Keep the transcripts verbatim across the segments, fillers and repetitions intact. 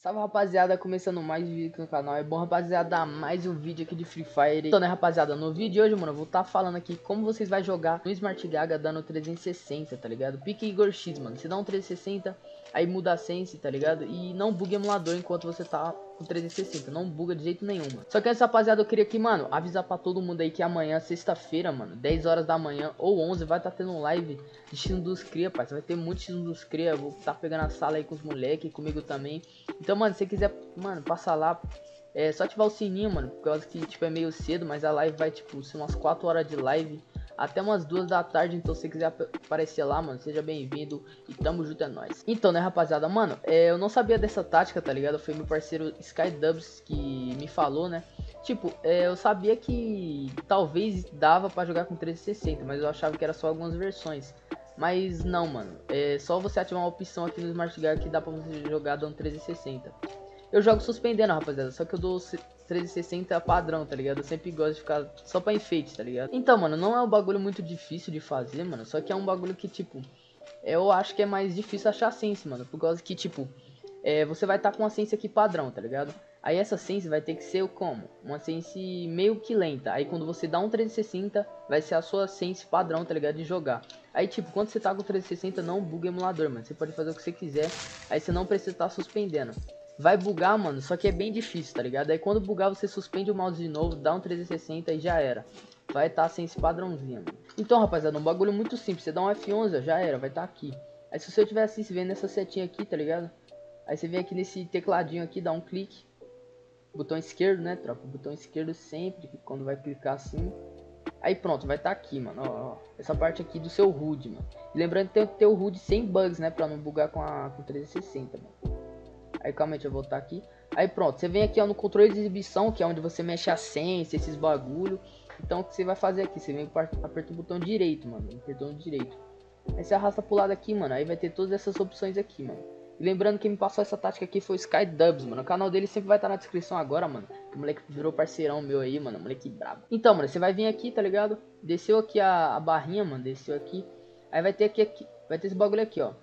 Salve rapaziada, começando mais um vídeo aqui no canal. É bom rapaziada, mais um vídeo aqui de Free Fire. Então né rapaziada, no vídeo de hoje, mano, eu vou estar tá falando aqui como vocês vão jogar no Smart Gaga dando trezentos e sessenta, tá ligado? Pique Igor X, mano, você dá um trezentos e sessenta, aí muda a sense, tá ligado? E não bugue emulador enquanto você tá com trezentos e sessenta, não buga de jeito nenhum, mano. Só que antes rapaziada, eu queria aqui, mano, avisar pra todo mundo aí que amanhã, sexta-feira, mano, dez horas da manhã ou onze, vai estar tá tendo um live de X um dos Cria, pai. Vai ter muito X um dos Cria, vou estar tá pegando a sala aí com os moleques, comigo também. Então, mano, se você quiser, mano, passar lá, é só ativar o sininho, mano, por causa que, tipo, é meio cedo, mas a live vai, tipo, ser umas quatro horas de live até umas duas da tarde. Então, se você quiser aparecer lá, mano, seja bem-vindo e tamo junto, é nóis. Então, né, rapaziada, mano, é, eu não sabia dessa tática, tá ligado? Foi meu parceiro Skydubs que me falou, né? Tipo, é, eu sabia que talvez dava pra jogar com trezentos e sessenta, mas eu achava que era só algumas versões. Mas não, mano, é só você ativar uma opção aqui no Smart Gaga que dá pra você jogar dando trezentos e sessenta. Eu jogo suspendendo, rapaziada, só que eu dou trezentos e sessenta padrão, tá ligado? Eu sempre gosto de ficar só pra enfeite, tá ligado? Então, mano, não é um bagulho muito difícil de fazer, mano, só que é um bagulho que, tipo, eu acho que é mais difícil achar sense, mano, por causa que, tipo, é, você vai estar tá com uma sense aqui padrão, tá ligado? Aí essa sense vai ter que ser como? Uma sense meio que lenta. Aí quando você dá um trezentos e sessenta, vai ser a sua sense padrão, tá ligado? De jogar. Aí tipo, quando você tá com trezentos e sessenta, não buga emulador, mano. Você pode fazer o que você quiser. Aí você não precisa estar tá suspendendo. Vai bugar, mano, só que é bem difícil, tá ligado? Aí quando bugar, você suspende o mouse de novo, dá um trezentos e sessenta e já era. Vai estar tá sense padrãozinha, mano. Então, rapaziada, um bagulho muito simples. Você dá um F onze, ó, já era, vai estar tá aqui. Aí se você tiver assim, você vem nessa setinha aqui, tá ligado? Aí você vem aqui nesse tecladinho aqui, dá um clique. Botão esquerdo, né, tropa? Botão esquerdo sempre, quando vai clicar assim. Aí pronto, vai estar tá aqui, mano, ó, ó. Essa parte aqui do seu H U D, mano. E lembrando que tem que ter o H U D sem bugs, né, pra não bugar com a com trezentos e sessenta, mano. Aí calma aí, deixa eu voltar aqui. Aí pronto, você vem aqui, ó, no controle de exibição, que é onde você mexe a sense, esses bagulho. Então o que você vai fazer aqui? Você vem, aperta o botão direito, mano, apertou no direito. Aí você arrasta pro lado aqui, mano, aí vai ter todas essas opções aqui, mano. E lembrando que me passou essa tática aqui foi o Skydubs, mano. O canal dele sempre vai estar na descrição agora, mano. O moleque virou parceirão meu aí, mano. Moleque brabo. Então, mano, você vai vir aqui, tá ligado? Desceu aqui a, a barrinha, mano. Desceu aqui. Aí vai ter aqui, aqui, vai ter esse bagulho aqui, ó.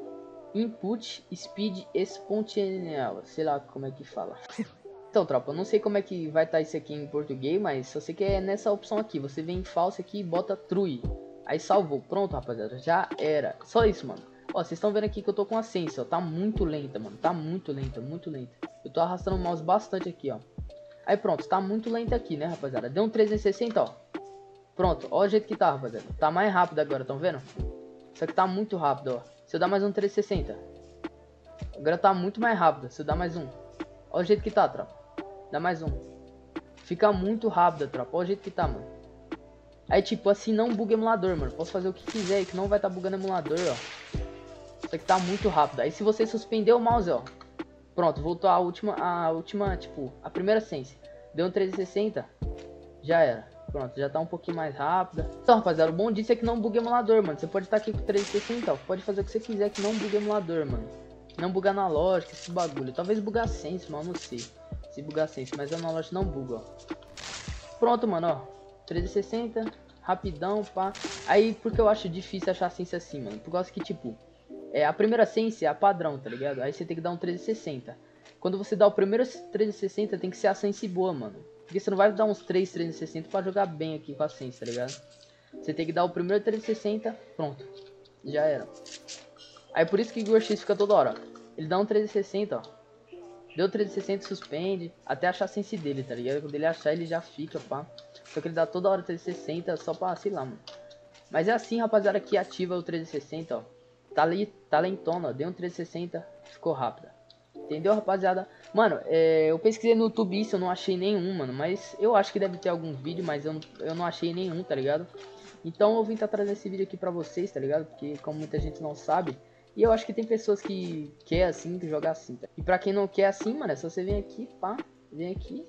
Input Speed Exponential. Sei lá como é que fala. Então, tropa, eu não sei como é que vai estar isso aqui em português, mas só sei que é nessa opção aqui. Você vem em falso aqui e bota true. Aí salvou. Pronto, rapaziada. Já era. Só isso, mano. Ó, vocês estão vendo aqui que eu tô com a sense, ó. Tá muito lenta, mano. Tá muito lenta, muito lenta. Eu tô arrastando o mouse bastante aqui, ó. Aí pronto, tá muito lenta aqui, né, rapaziada? Deu um trezentos e sessenta, ó. Pronto, ó o jeito que tá, rapaziada. Tá mais rápido agora, estão vendo? Só que tá muito rápido, ó. Se eu dar mais um trezentos e sessenta. Agora tá muito mais rápido. Se eu dar mais um. Ó o jeito que tá, tropa. Dá mais um. Fica muito rápido, tropa. Ó o jeito que tá, mano. Aí, tipo, assim não buga emulador, mano. Posso fazer o que quiser aí, que não vai tá bugando emulador, ó. Só que tá muito rápido. Aí se você suspender o mouse, ó. Pronto, voltou a última, a última, tipo, a primeira sense. Deu um trezentos e sessenta. Já era. Pronto, já tá um pouquinho mais rápida. Então, rapaziada, o bom disso é que não buga emulador, mano. Você pode estar aqui com trezentos e sessenta, ó. Pode fazer o que você quiser que não buga emulador, mano. Não buga analógico, esse bagulho. Talvez bugar sense, mas eu não sei. Se bugar sense, mas analógico não buga, ó. Pronto, mano, ó. trezentos e sessenta, rapidão, pá. Aí, porque eu acho difícil achar sense assim, mano. Por causa que, tipo... É, a primeira sense é a padrão, tá ligado? Aí você tem que dar um trezentos e sessenta. Quando você dá o primeiro trezentos e sessenta, tem que ser a sense boa, mano. Porque você não vai dar uns três trezentos e sessenta pra jogar bem aqui com a sense, tá ligado? Você tem que dar o primeiro trezentos e sessenta, pronto. Já era. Aí por isso que o Igor X fica toda hora, ó. Ele dá um trezentos e sessenta, ó. Deu trezentos e sessenta, suspende. Até achar a sense dele, tá ligado? Quando ele achar, ele já fica, pá. Só que ele dá toda hora trezentos e sessenta só pra, sei lá, mano. Mas é assim, rapaziada, que ativa o trezentos e sessenta, ó. Tá ali, tá lentona, ó. Deu um trezentos e sessenta, ficou rápida. Entendeu, rapaziada? Mano, é, eu pesquisei no YouTube isso, eu não achei nenhum, mano. Mas eu acho que deve ter alguns vídeos, mas eu não, eu não achei nenhum, tá ligado? Então eu vim tá trazendo esse vídeo aqui pra vocês, tá ligado? Porque como muita gente não sabe. E eu acho que tem pessoas que quer assim, que joga assim, tá? E pra quem não quer assim, mano, é só você vir aqui, pá. Vem aqui.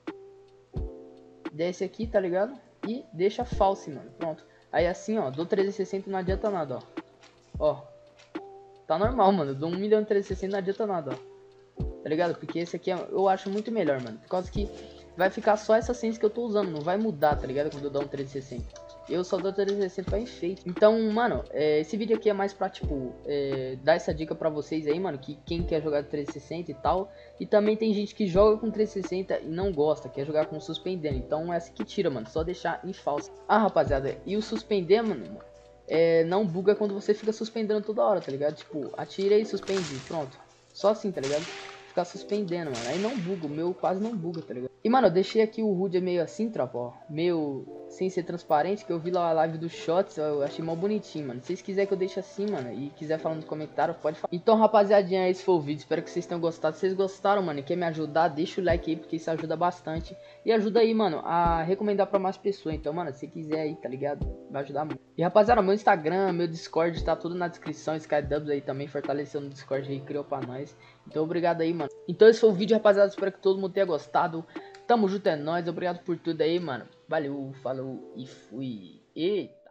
Desce aqui, tá ligado? E deixa false, mano. Pronto. Aí assim, ó, dou trezentos e sessenta e não adianta nada, ó. Ó. Tá normal, mano. Dou um milhão e trezentos e sessenta, não adianta nada, ó. Tá ligado? Porque esse aqui é, eu acho muito melhor, mano. Por causa que vai ficar só essa sense que eu tô usando. Não vai mudar, tá ligado? Quando eu dar um trezentos e sessenta. Eu só dou trezentos e sessenta pra enfeite. Então, mano, é, esse vídeo aqui é mais pra, tipo, é, dar essa dica pra vocês aí, mano, que quem quer jogar trezentos e sessenta e tal. E também tem gente que joga com trezentos e sessenta e não gosta, quer jogar com suspendendo. Então, essa que tira, mano, só deixar em falso. Ah, rapaziada, e o suspender, mano, é, não buga quando você fica suspendendo toda hora, tá ligado? Tipo, atira e suspende, pronto. Só assim, tá ligado? Ficar suspendendo, mano. Aí não buga, o meu quase não buga, tá ligado? E, mano, eu deixei aqui o H U D meio assim, tropa, ó. Meio sem ser transparente, que eu vi lá a live do Shots, eu achei mal bonitinho, mano. Se vocês quiserem que eu deixe assim, mano, e quiser falar nos comentários, pode falar. Então, rapaziadinha, esse foi o vídeo. Espero que vocês tenham gostado. Se vocês gostaram, mano, e quer me ajudar, deixa o like aí, porque isso ajuda bastante. E ajuda aí, mano, a recomendar pra mais pessoas. Então, mano, se quiser aí, tá ligado? Vai ajudar muito. E, rapaziada, meu Instagram, meu Discord, tá tudo na descrição. Skydubs aí também fortaleceu no Discord aí, criou pra nós. Então, obrigado aí, mano. Então, esse foi o vídeo, rapaziada. Espero que todo mundo tenha gostado. Tamo junto, é nóis. Obrigado por tudo aí, mano. Valeu, falou e fui. E...